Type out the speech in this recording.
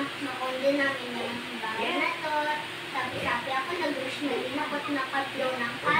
makondo namin yung bahay na to. Sabi ako, nag-rush na din ako at nakaplow ng